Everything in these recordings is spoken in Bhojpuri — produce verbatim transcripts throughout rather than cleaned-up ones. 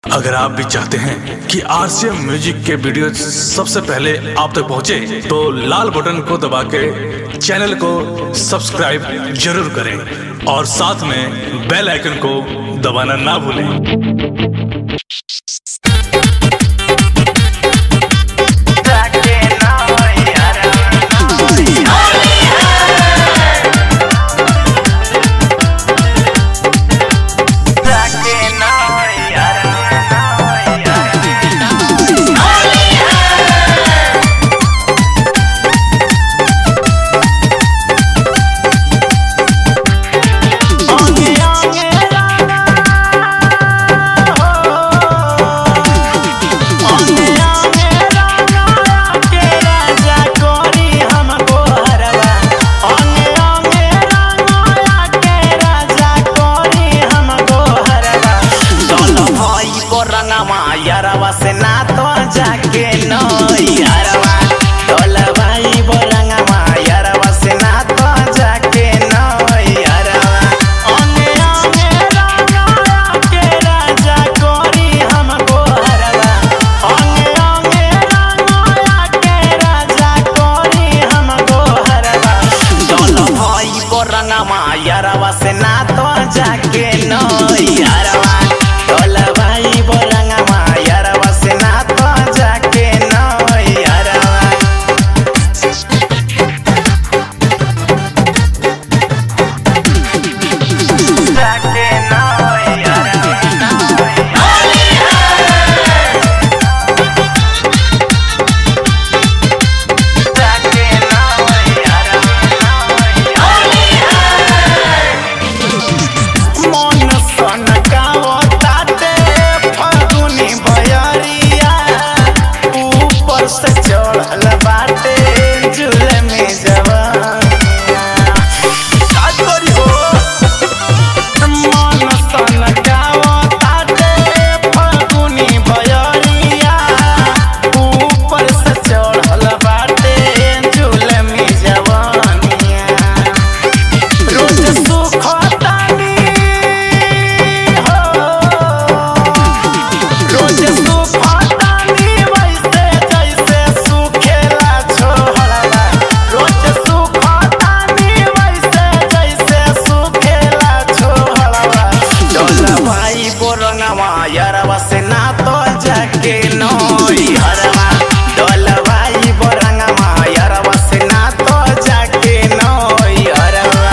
अगर आप भी चाहते हैं कि आरसीएम म्यूजिक के वीडियो सबसे पहले आप तक पहुंचे, तो लाल बटन को दबा के चैनल को सब्सक्राइब जरूर करें और साथ में बेल आइकन को दबाना ना भूलें। यारवा से ना तो जाके नो यारवा तोला भाई बोलंगवा यारवा से ना तो जाके नो यारवा ओने ओने राना के राजा कोरी हमको हरवा ओने ओने राना के राजा कोरी हमको हरवा तोला भाई बोलंगवा यारवा से ना तो जाके नो यारवा तोला भाई बोलंगवा यारवा से ना तो जाके नो यारवा तोला भाई बोलंगवा यारवा से ना तो जाके नो यारवा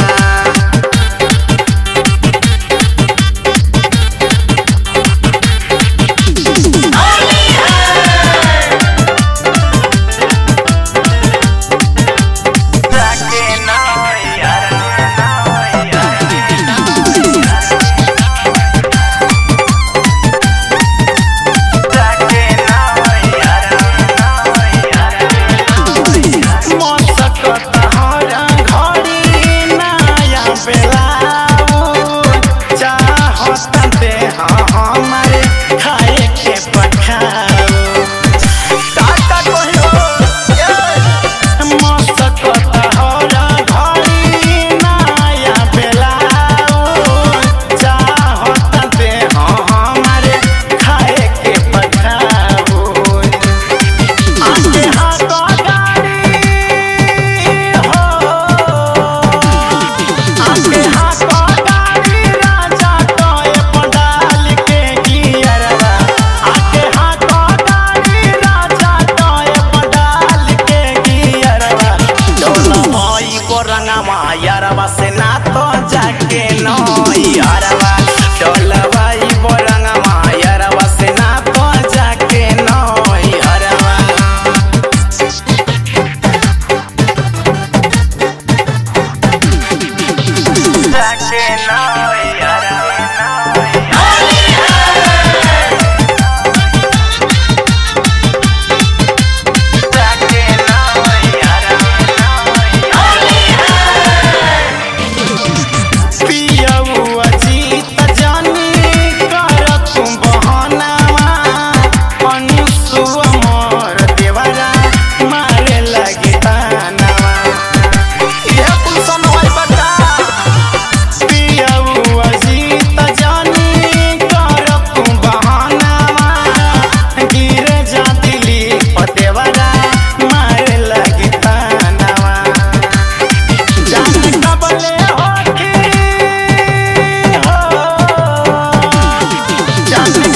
जाके नो यारवा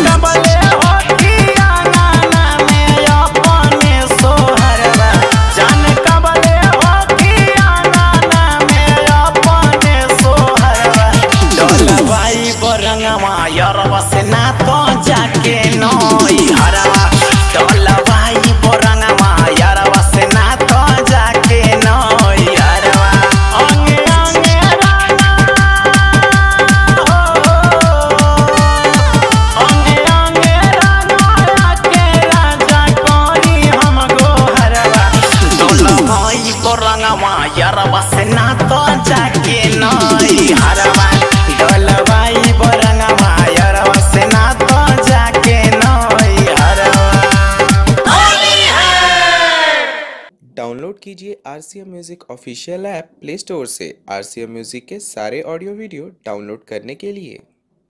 कबले होठिया गाना में अपने सोहरवा जान कबले होठिया गाना में अपने सोहरवा डोलवाई बरंगवा यरवा से ना तो जाके नई हरवा डोलवाई बरंगवा यरवा से ना तो जाके नई हरवा अंगे अंगे राना अंगे अंगे राना के राजा कोरी हम गोहरवा डोलवाई बरंगवा यरवा से ना तो जाके नई हरवा डोलवाई बरंगवा यरवा से ना तो जाके नई हरवा। डाउनलोड कीजिए R C M music official app play store से। आर सी एम म्यूजिक के सारे ऑडियो वीडियो डाउनलोड करने के लिए